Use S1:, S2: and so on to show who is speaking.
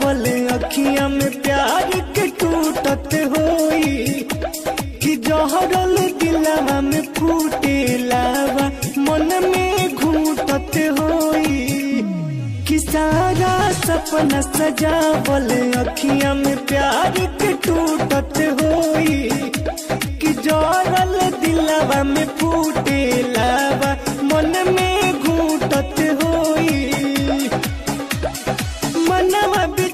S1: सजावल अखियां में प्यार के टूटत होई कि जहरल दिलवा में फूटे लावा मन में घूटत होई कि सारा सपना सजावल अखियां में प्यार के टूटत होई कि जहरल दिलवा में फूटे लावा मन में घूटत होई मनवा